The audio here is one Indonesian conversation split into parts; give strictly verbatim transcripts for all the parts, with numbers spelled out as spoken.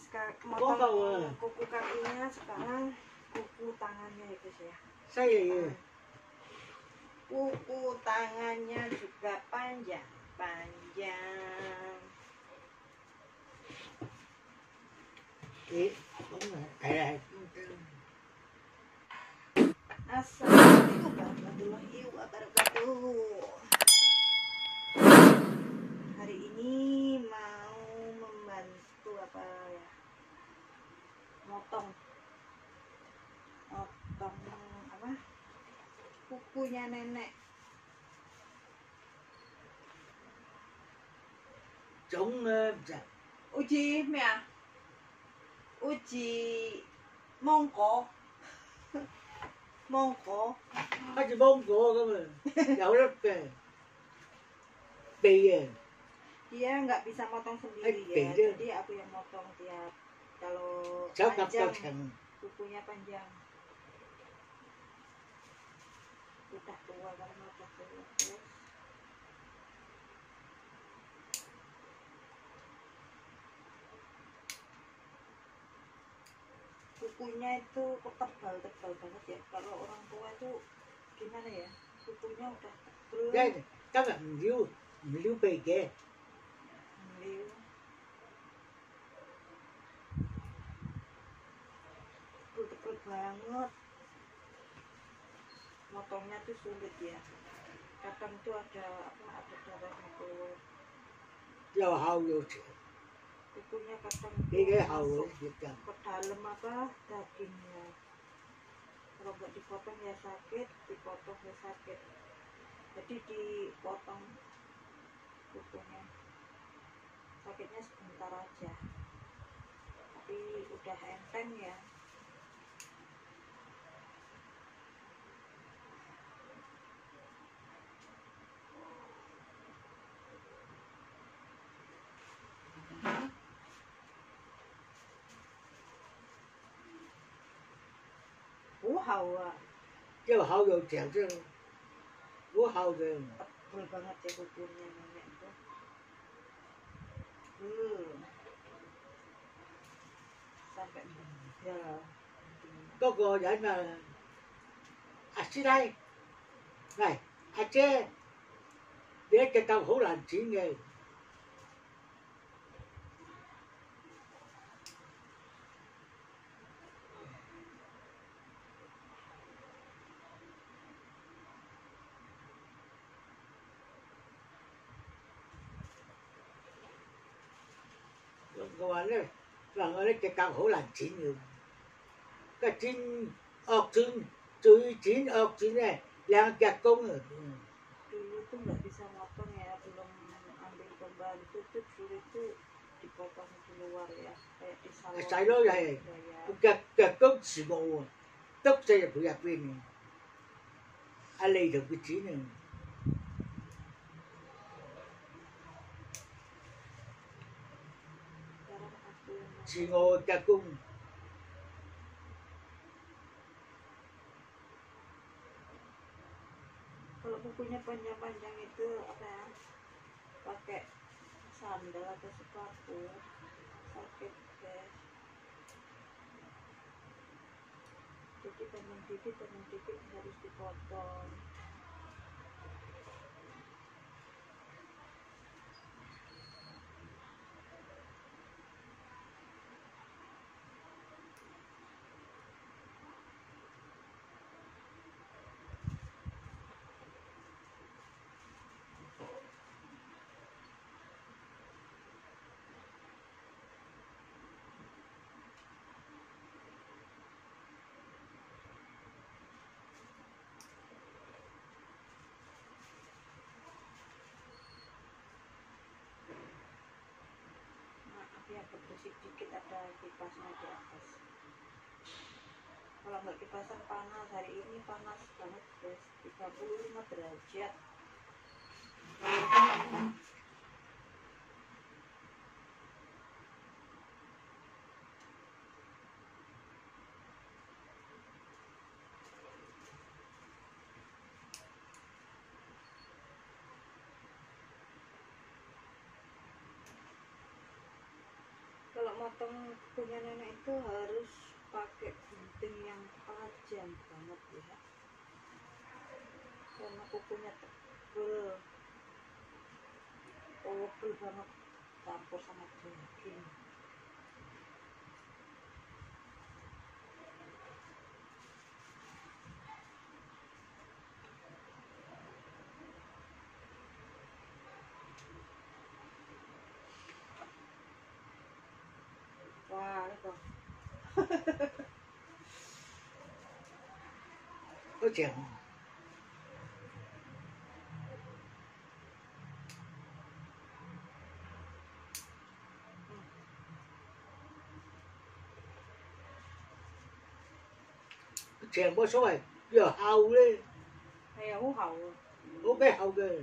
motong kuku kakinya, sekarang kuku tangannya ya guys ya. Saya ya. Kuku tangannya juga panjang, panjang. Eh, eh. Assalamualaikum warahmatullahi wabarakatuh. Hari ini mau membantu apa ya? Motong, motong apa? Kukunya nenek. Chống Uji mea, uji Mongko, Mongko. Hadi Mongko cơ mà, giàu lắm kìa. Bì à. Dia nggak bisa motong sendiri ya, jadi aku yang motong tiap kalau panjang, kukunya panjang. Udah tua kan, udah tua terus. Kukunya itu tebal-tebal banget ya. Kalau orang tua itu gimana ya? Kukunya udah tebal. Đây, các bạn lưu, lưu bì kìa. Liu. Tebal banget. Motongnya tuh sulit ya. Kadang tuh ada apa? Ada darahnya keluar. Giờ hầu vô chuyện. Kukunya kadang Cái cái hầu masuk ke dalam apa dagingnya. Kalau nggak dipotong ya sakit, dipotong ya sakit. Jadi dipotong kukunya. Sakitnya sebentar aja, tapi udah enteng ya. Hau ah. Chứ hầu vô chuyện chứ. Bố hầu kìa. Tebal banget ya kukunya nenek itu. Hmm. Sampai ya. Có cô giải mà. À xin đây. Này, à chê. Để cho tao hổ làm chuyện nghề. Cô anh ấy, lần ấy cho tao hổ làm chuyện nhiều. Cái chuyện ọc chuyện, curi chuyện ọc chuyện này, yang chặt công rồi. Dulu tuh nggak bisa motong ya, belum ambil pembantu tuh dulu tuh dipotong keluar ya, kayak di salon. Sai đó vậy, chặt chặt công sự ngộ, tóc xây được nhập bên. Anh lấy được cái chuyện này. Si ngô chặt công. Kalau kukunya panjang-panjang itu apa ya, pakai sandal atau sepatu sakit guys. Jadi panjang dikit panjang dikit harus dipotong. Ya bersih dikit, ada kipasnya di atas. Kalau nggak kipasan panas, hari ini panas banget guys, tiga puluh lima derajat. motong punya nenek itu harus pakai gunting yang tajam banget ya, karena kukunya tebel, tebel banget, campur sama daging. Wah, itu có chuyện có chuyện có số này giờ hầu đi hay là hú hậu. có cái hầu kìa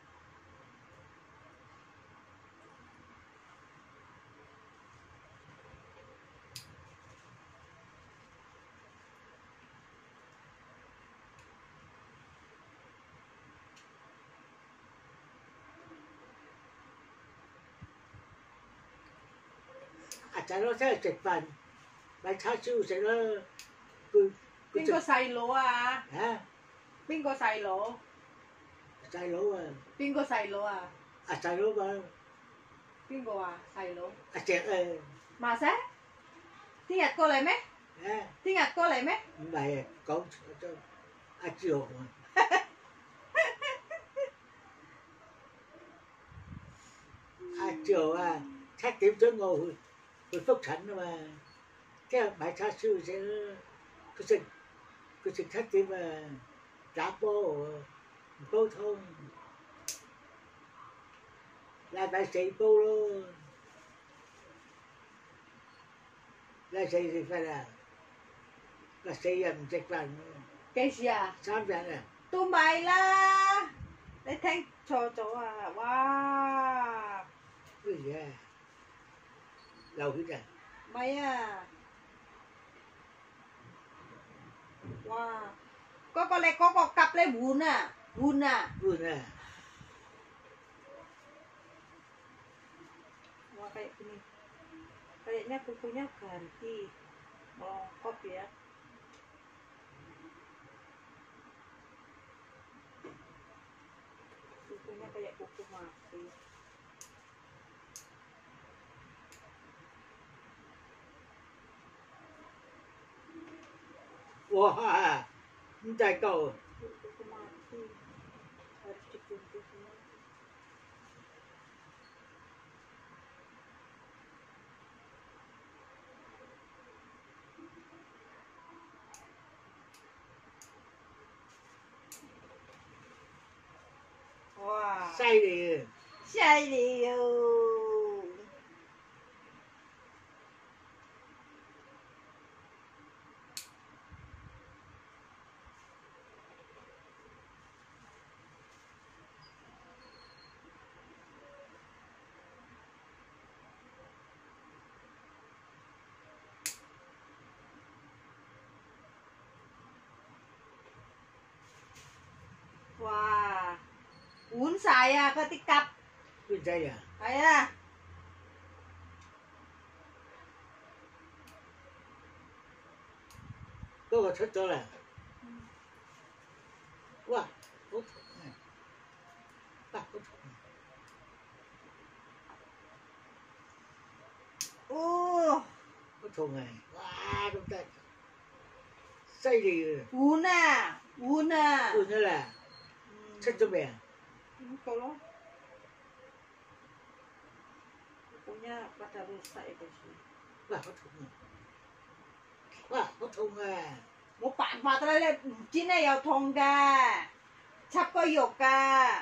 à chả nó sẽ chật phần bánh chả siêu sẽ nó cứ cứ 邊個細佬啊？ hả 邊個細佬？ 細佬啊邊個細佬啊？ à 細佬嘛邊個話細佬？ à chẹt ơi 馬仔，聽日過嚟咩？ hả 聽日過嚟咩？ 唔係講cho à chiều mà à chiều à khách điểm cho ngồi hồi, hồi phúc thạnh mà cái bài cha sư sẽ cứ xin cứ xin khách điểm mà trả bố bố thông là bài sĩ bố luôn là sĩ thì phải là là sĩ dần dịch vàng 幾時啊？ 三vàng à 都咪啦，你聽錯咗啊！哇， cái gì à lâu hết rồi 咪啊！哇，嗰、個你嗰、個夾你換啊，換啊！ luôn à Wah kayak gini, kayaknya kukunya ganti, melongkop ya. Kukunya kayak kuku mati. wow chạy cầu Kuku mati harus diganti semua. Wah, say thì sai liu. Wah, uốn xài à, có tí cặp. cái dây à Đấy à. có cái thích đó là wow có thùng này wow có thùng này Ô, có thùng này wow đúng rồi say thì uốn à, uốn à. luôn nữa là thích cho mẹ Kalau punya pada rusak itu sih. wow có thùng này wow có thùng à 冇辦法啦，你唔知咧有痛㗎，插個肉㗎。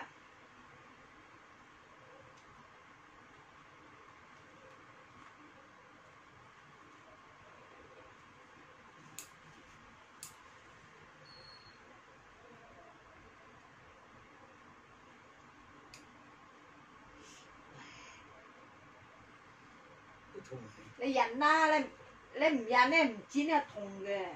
có thùng này 你忍啦，你你唔忍咧唔知咧痛嘅。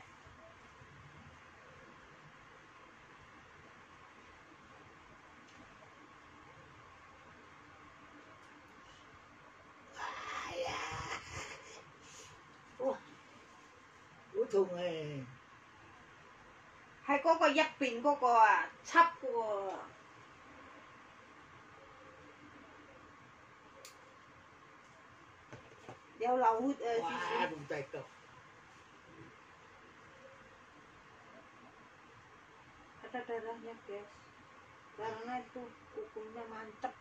哎呀痛誒。 係嗰個入邊嗰個啊，插嗰個。有流血誒， 哇！ 少少。 咁大嚿。 Ada darahnya guys, karena itu kukunya mancep,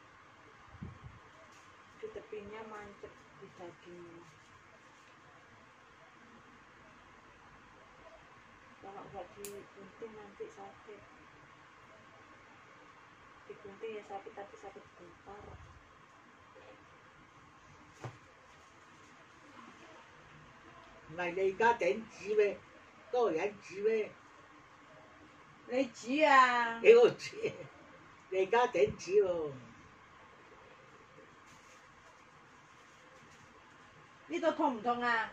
di tepinya mancep di dagingnya. Kalau nggak digunting nanti sakit. Digunting ya sakit, tapi sakit bentar. 唔係你而家頂指咩？嗰個人指咩？ 你指啊？ 幾個指？你而家頂指喎？ 呢度痛唔痛啊？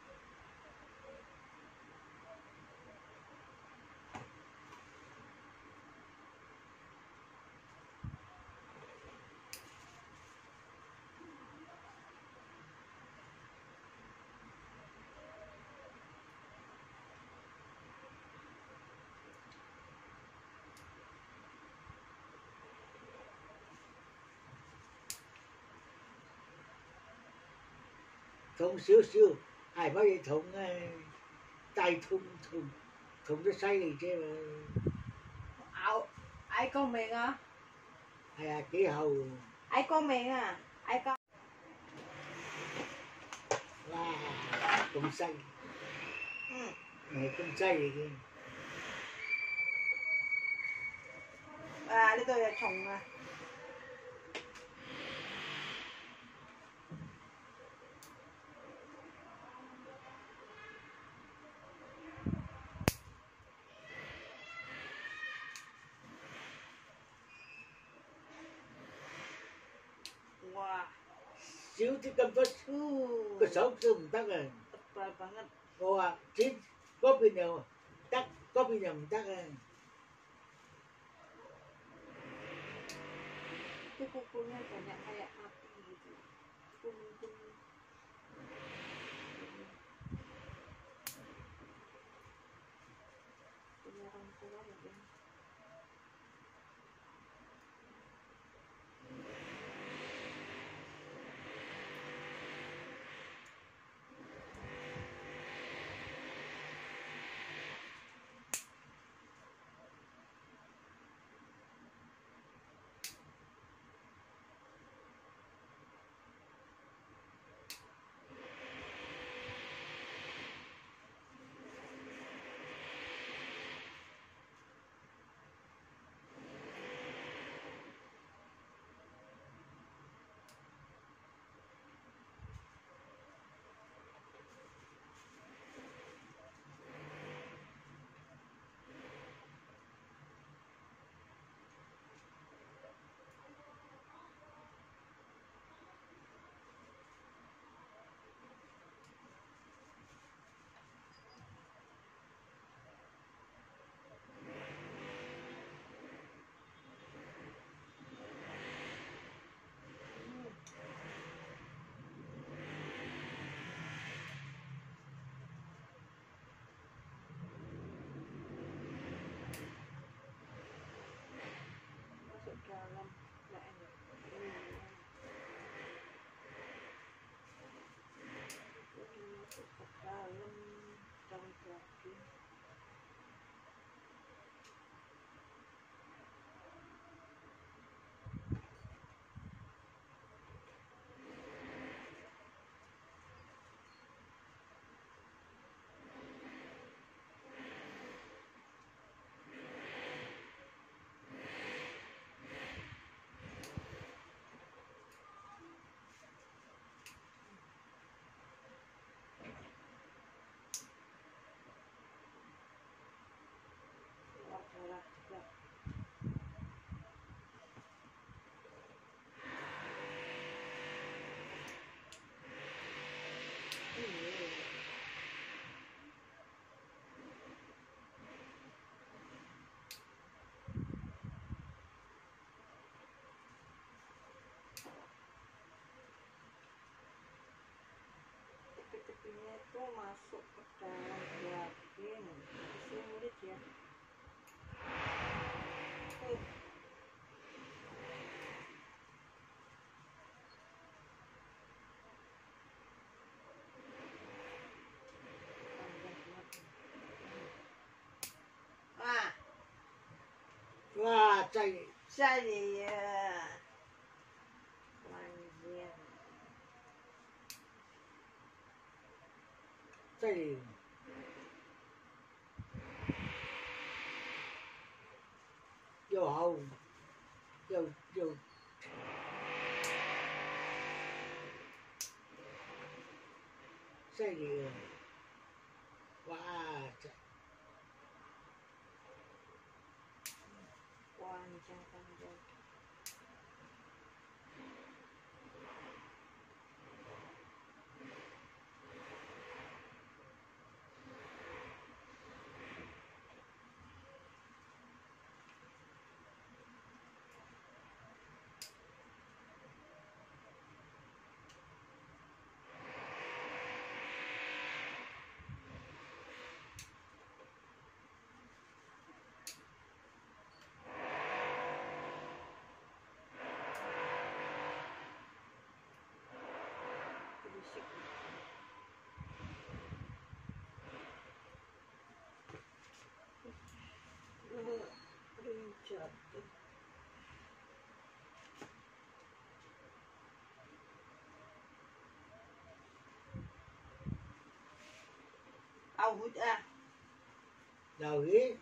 痛少少，係乜嘢痛啊？大痛痛痛得犀利啫嘛！ 咬嗌救命啊！ 係啊，幾厚喎！ 嗌救命啊！嗌救！ 哇！咁犀利！ 嗯。 誒咁犀利嘅。 啊！呢度有蟲啊！哇！ 少啲咁多，個手都唔得啊！ tebal banget。 我話剪嗰邊又得，嗰邊又唔得啊！ Itu kukunya banyak kayak api gitu, kuning-kuning. Punya orang tua mungkin. itu masuk ke dalam daging. Sulit ya. Uh. Ah, Wah, cay, saya lanjut. cay. Vô hậu, vô, vô. Cay gì? Wah, cay. Panjang-panjang. Berisik. Uh, Rincat. Au hút à. Rồi,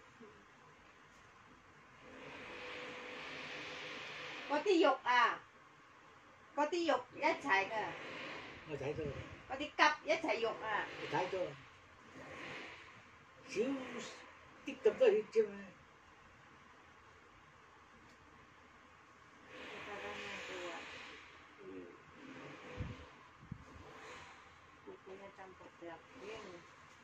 Có tí dục à. Có tí dục nhất chạy à. mà thấy rồi, Có tí cặp nhất chạy dục à. mà thấy rồi. Xíu tích tập đó hết chứ mà. Sekarang yang dua. Kukunya campur daging.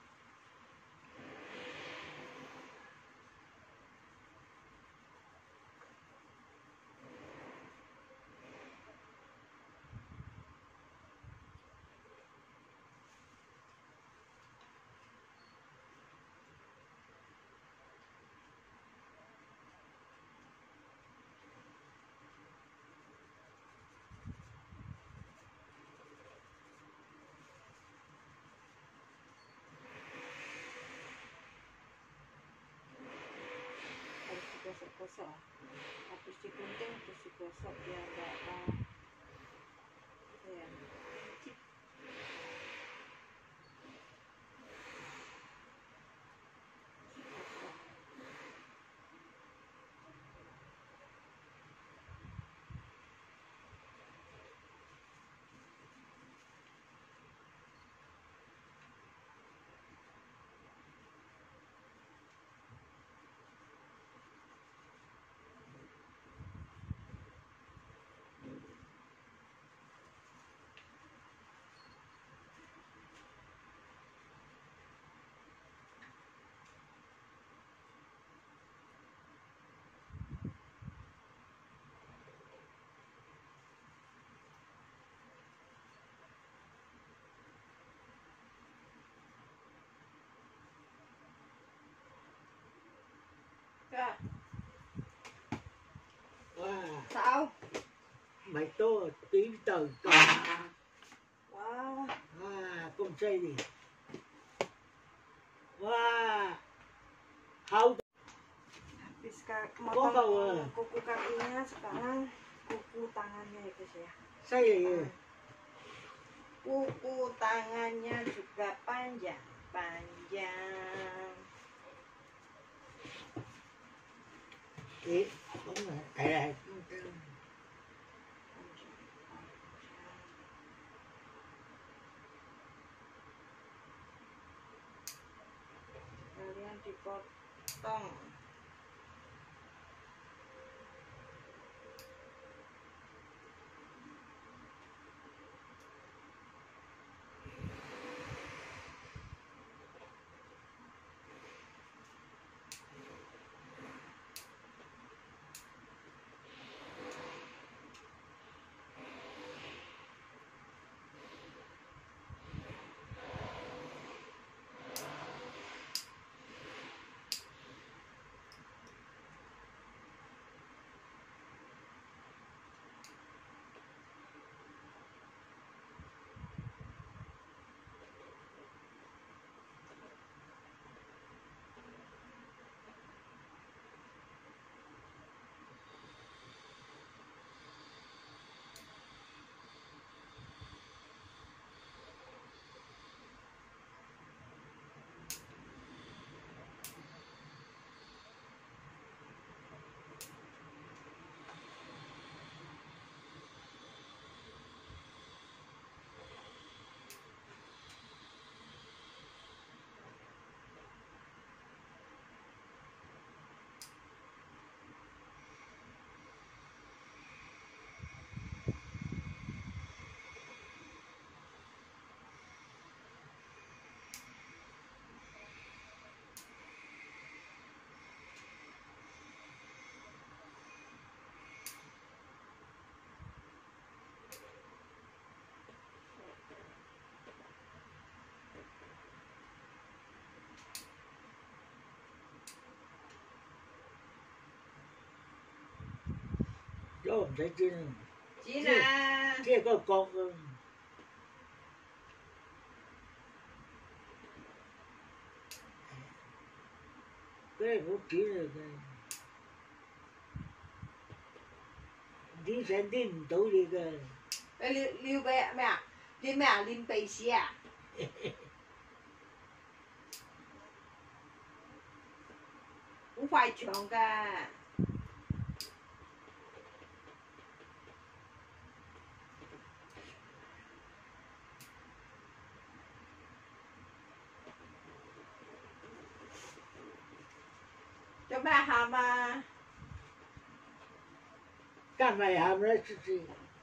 Harus digosok-gosok. Habis digunting terus digosok biar enggak uh, ya. Kak, Wow, sao? mày to tí từ con. Wow, À, con xây gì? Wah, hau habis kak Kok motong kau, eh? kuku kakinya, sekarang kuku tangannya ya guys ya. xây gì? Kuku tangannya juga panjang, panjang. Ý, đúng rồi. Đây đây. Kalian dipotong. 咗唔使煎啊， 煎啊！ 即係嗰個角啊，嗰啲唔好煎啊佢，煎上煎唔到你㗎。 你撩撩鼻咩啊？練咩啊？練鼻屎啊？好快長㗎。做咩喊啊？ 干咪喊啦，出去。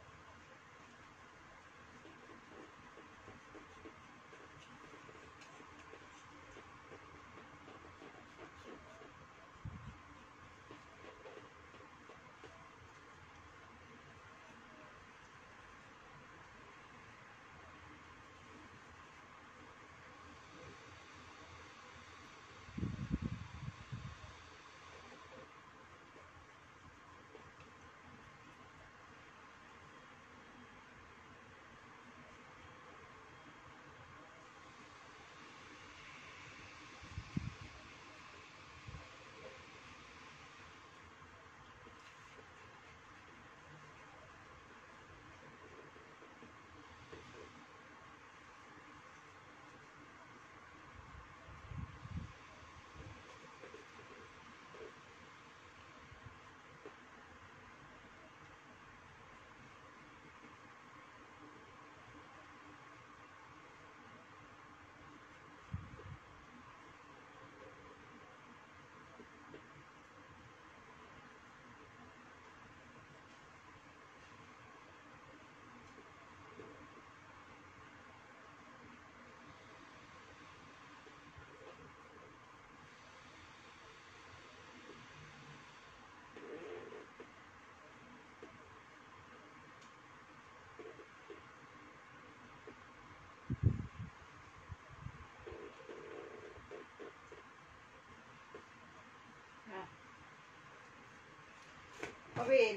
嗰邊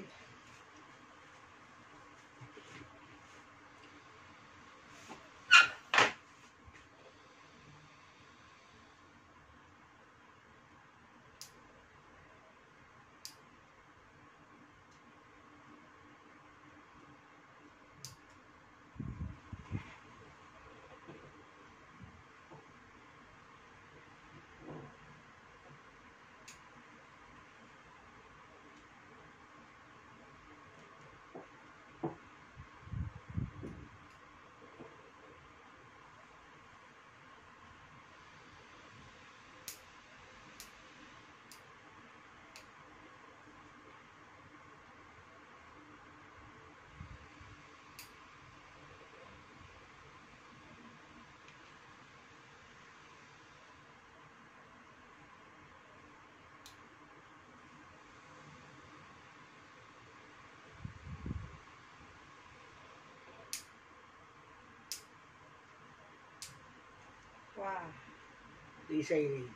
哇！ 幾犀利！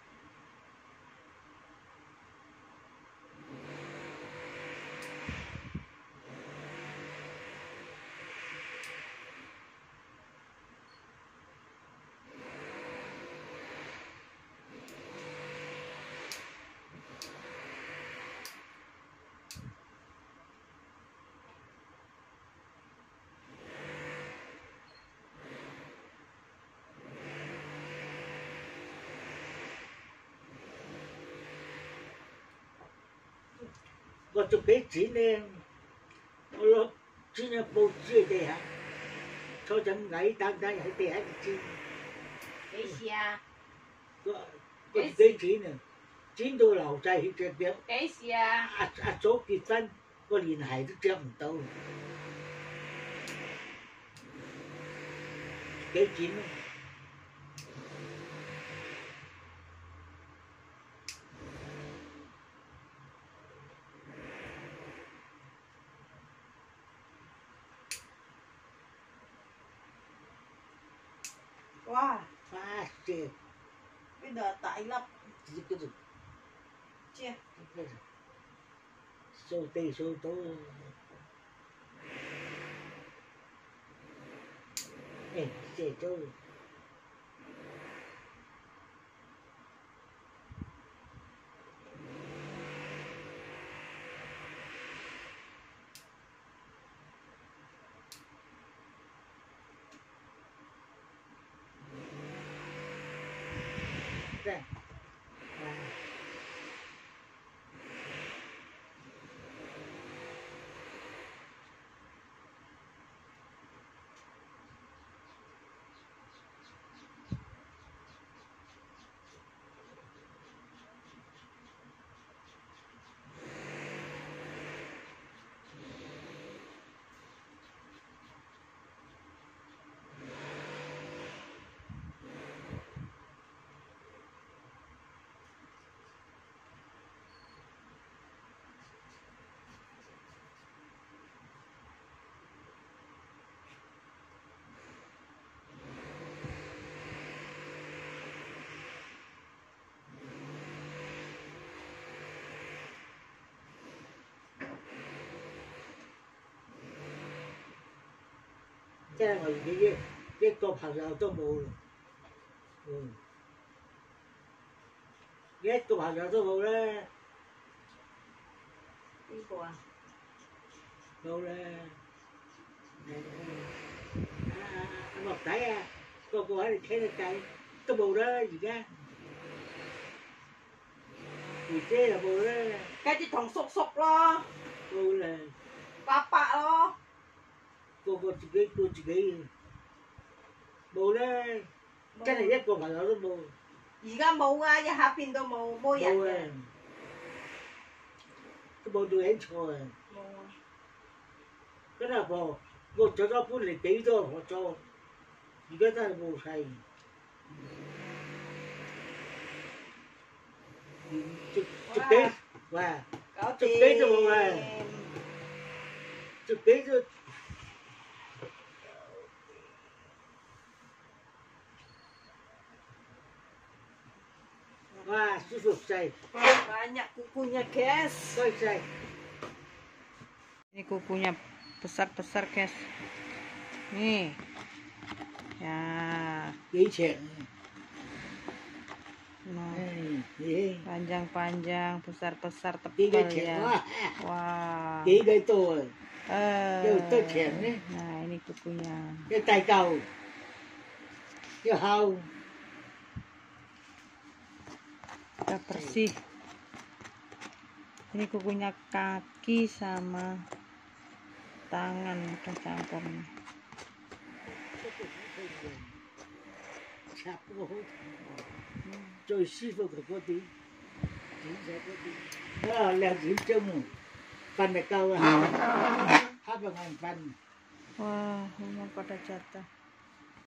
我做幾錢咧？我攞煎一報紙喺地下，坐陣矮凳凳喺地下度煎。 幾時啊？ 個個幾錢啊？煎到流晒血隻腳。 幾時啊？ 阿阿嫂結婚，個連鞋都着唔到。幾錢啊？ 哇！ 花蛇邊度大粒？ 自己嗰度知啊？ 水 số tê số tố ê chế tố ra à. Thế là người cái cái cô朋友都冇，嗯，一個朋友都冇咧， 邊個啊？ 冇咧，啊阿莫仔啊，個個喺度傾緊偈，都冇啦而家，二姐又冇啦， 梗係同叔叔咯， 冇啦， 伯伯咯， 個個自己顧自己，冇咧，真係一個朋友都冇。 而家冇啊！一下變到冇冇人冇嘅。 啊，都冇對人錯啊！ 冇啊！ 嗰阿婆，我做咗搬嚟幾多學做，而家真係冇晒。十十幾，哇！ 搞十幾都冇啊！十幾都。Wah, susuk say. Banyak kukunya, guys. Say say. Ini kukunya besar-besar, guys. Nih. Ya. Mấy chuyện. Nah, Gì? panjang-panjang, besar-besar, Cái tebal chuyện ya. quá. Wah. Cái cái tôi. Eh. Cái tôi chuyện đấy. Nah, ini kukunya. Cái tay cầu. Cái hầu. Udah bersih. Ini kukunya kaki sama tangan udah campur. Chạp vô hốt. Rồi sư phụ của cô tí. Chỉ sẽ có tí. Đó là leo điểm chung rồi. Phần này câu là hát vào ngàn phần. Wah, memang pada jatah.